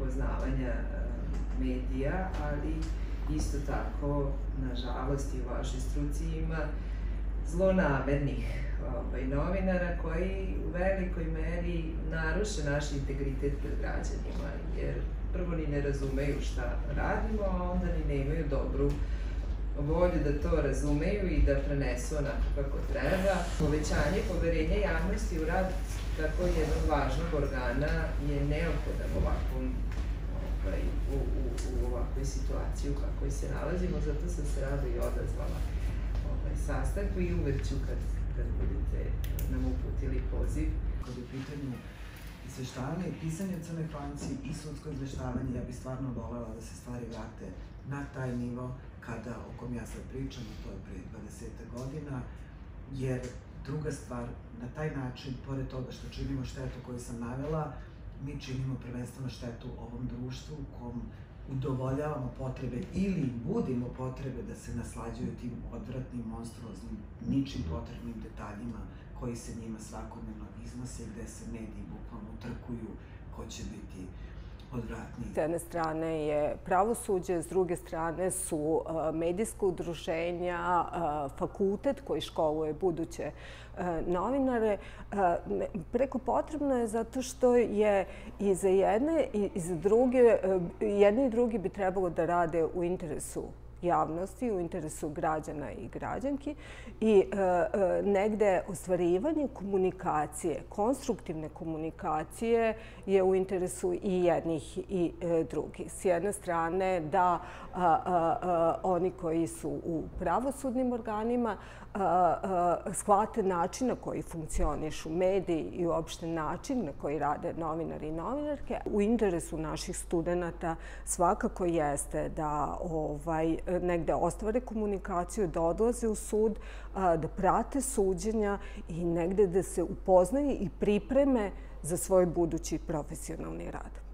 poznavanja medija, ali isto tako, nažalost, i u vašoj struci ima zlonamernih novinara koji u velikoj meri naruše naš integritet pred građanima, jer prvo ni ne razumeju šta radimo, a onda ni nemaju dobru volju da to razumeju i da prenesu onako kako treba. Povećanje poverenja javnosti u rad tako jednog važnog organa je neophodan u ovakvoj situaciji u kakvoj se nalazimo, zato sam se rado i odazvala sastanku i uvek ću kad budete nam uputili poziv. Kad je u pitanju izveštavanje i pisanje o Crnoj Hronici i sudsko izveštavanje, ja bih stvarno volela da se stvari vrate na taj nivo o kom ja sad pričam, to je pre 20 godina, jer druga stvar, na taj način, pored toga što činimo štetu koju sam navela, mi činimo prvenstveno štetu ovom društvu u kom udovoljavamo potrebe ili budimo potrebe da se naslađuju tim odvratnim, monstruoznim, ničim potrebnim detaljima koji se njima svakodnevno iznose, gde se mediji bukvalno utrkuju ko će biti odvratniji. S jedne strane je pravosuđe, s druge strane su medijska udruženja, fakultet koji školuje buduće novinare. Preko potrebno je zato što je i za jedne i za druge, jedni i drugi bi trebalo da rade u interesu javnosti, u interesu građana i građanki i negde ostvarivanje komunikacije, konstruktivne komunikacije je u interesu i jednih i drugih. S jedne strane da oni koji su u pravosudnim organima shvate način na koji funkcionišu mediji i uopšte način na koji rade novinari i novinarke. U interesu naših studenta svakako jeste da negde ostvare komunikaciju, da odlaze u sud, da prate suđenja i negde da se upoznaju i pripreme za svoj budući profesionalni rad.